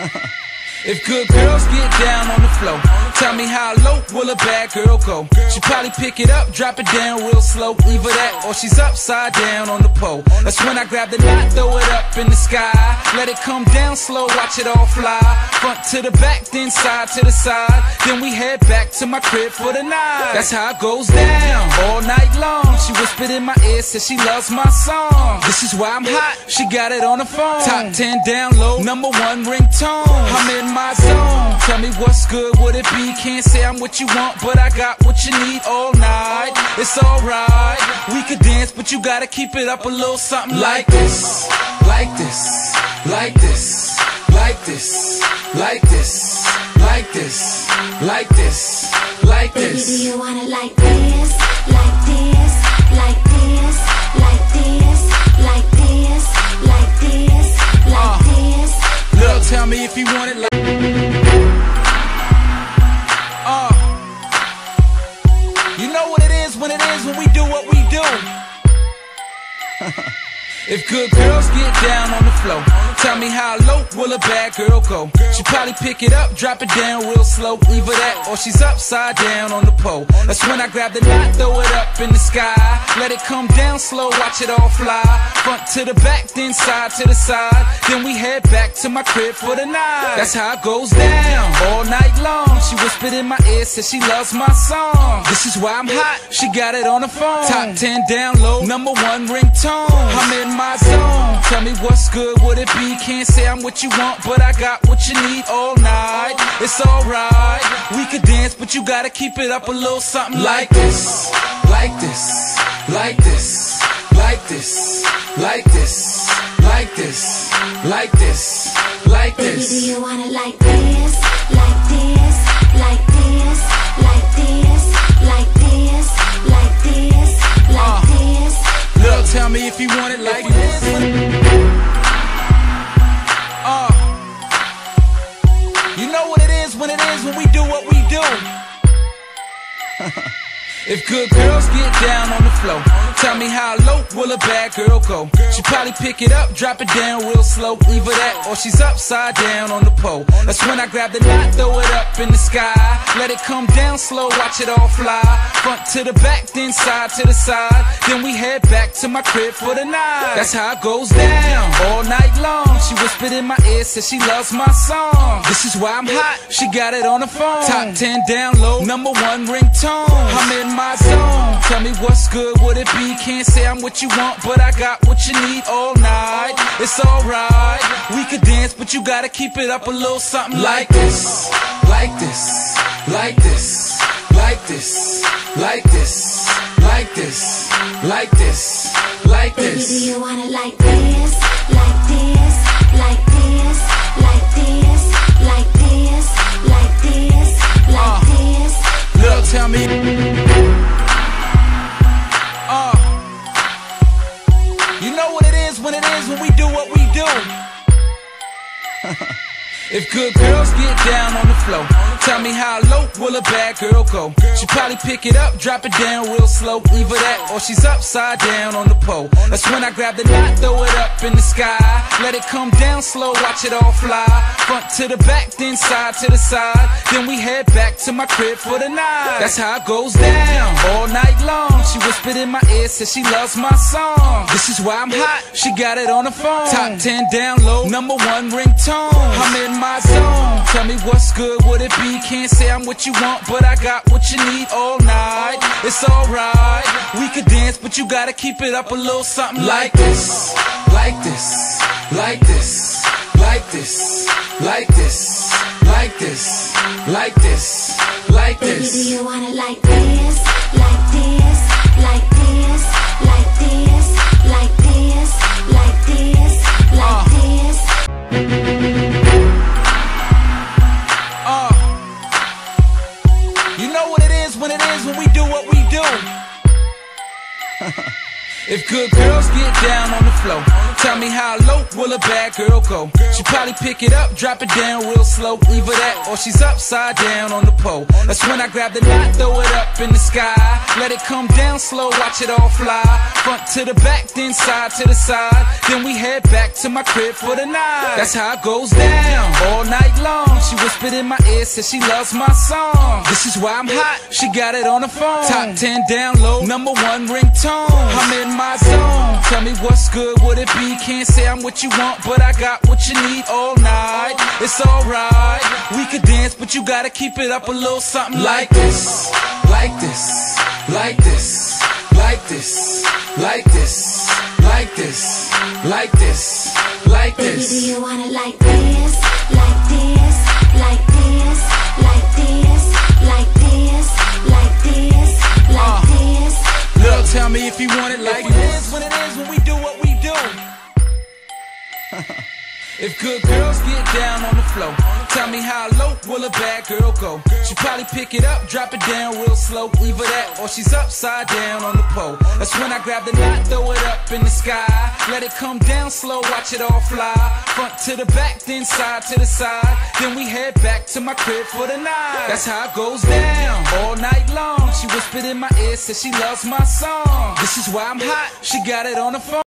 If good girls get down on the floor, tell me how low will a bad girl go? She probably pick it up, drop it down real slow. Either that or she's upside down on the pole. That's when I grab the knot, throw it up in the sky. Let it come down slow, watch it all fly. Front to the back, then side to the side. Then we head back to my crib for the night. That's how it goes down, all night long. She whispered in my ear, said she loves my song. This is why I'm hot, she got it on the phone. Top 10 down low, #1 ringtone. I'm in my zone, tell me what's good, would it be? Can't say I'm what you want, but I got what you need all night. It's alright, we could dance, but you gotta keep it up a little something like this. Like this, like this, like this, like this, like this, like this, like this. Baby, do you want it like this? Like this, like this, like this, like this, like this, like this. Lil', tell me if you want it like you know what it is when we do what we do. If good girls get down on the floor, tell me how low will a bad girl go? She probably pick it up, drop it down real slow. Either that or she's upside down on the pole. That's when I grab the knot, throw it up in the sky. Let it come down slow, watch it all fly. Front to the back, then side to the side. Then we head back to my crib for the night. That's how it goes down, all night long. She whispered in my ear, said she loves my song. This is why I'm hot, she got it on the phone. Top 10 down low, #1 ringtone. I'm in my zone, tell me what's good, would it be? Can't say I'm what you want, but I got what you need all night. It's alright, we could dance, but you gotta keep it up a little something like this. Like this, like this, like this, like this, like this, like this, like this. Baby, do you want it like this? Like this, like this, like this, like this, like this, like this. Lil', tell me if you want it like this. You know what it is when we do what we do. If good girls get down on the floor, tell me how low will a bad girl go? She probably pick it up, drop it down real slow. Either that or she's upside down on the pole. That's when I grab the knot, throw it up in the sky. Let it come down slow, watch it all fly. Front to the back, then side to the side. Then we head back to my crib for the night. That's how it goes down, all night long. She whispered in my ear, said she loves my song. This is why I'm hot, she got it on the phone. Top 10 down low, #1 ringtone. I'm in my zone, tell me what's good, would it be? Can't say I'm what you want, but I got what you need all night. It's alright, we could dance, but you gotta keep it up a little something like this. Like this, like this, like this, like this, like this, like this, like this. Baby, do you want it like this? Like this, like this, like this, like this, like this, like this. Lil', tell me. You know what it is when we do what we do. If good girls get down on the floor, tell me how low will a bad girl go? She probably pick it up, drop it down real slow. Either that or she's upside down on the pole. That's when I grab the knot, throw it up in the sky. Let it come down slow, watch it all fly. Front to the back, then side to the side. Then we head back to my crib for the night. That's how it goes down, all night long. She whispered in my ear, said she loves my song. This is why I'm hot, she got it on the phone. Top 10 down low, #1 ringtone. I'm in my zone, tell me what's good, would it be? Can't say I'm what you want, but I got what you need all night. It's alright, we could dance, but you gotta keep it up a little something like this. Like this, like this, like this, like this, like this, like this, like this. Baby, do you want it like this? Like this, like this, like this, like this, like this, like this. You know what it is when we do what we do. If good girls get down on the floor, Tell me how low will a bad girl go? She probably pick it up, drop it down real slow. Either that or she's upside down on the pole. That's when I grab the knot, throw it up in the sky. Let it come down slow, watch it all fly. Front to the back, then side to the side. Then we head back to my crib for the night. That's how it goes down, all night long. She whispered in my ear, said she loves my song. This is why I'm hot, she got it on the phone. Top 10 download, #1 ringtone. I'm in my zone, tell me what's good, would it be? Can't say I'm what you want, but I got what you need all night. It's alright, we could dance, but you gotta keep it up a little something like this. Like this, like this, like this, like this, like this, like this, like this. Baby, do you want it like this? Like this, like this, like this, like this, like this, like this. Look, tell me if you want it like this. When it is, when we do what we do. If good girls get down on the floor, tell me how low will a bad girl go? She probably pick it up, drop it down real slow. Either that or she's upside down on the pole. That's when I grab the knot, throw it up in the sky. Let it come down slow, watch it all fly. Front to the back, then side to the side. Then we head back to my crib for the night. That's how it goes down, all night long. She whispered in my ear, said she loves my song. This is why I'm hot, she got it on the phone.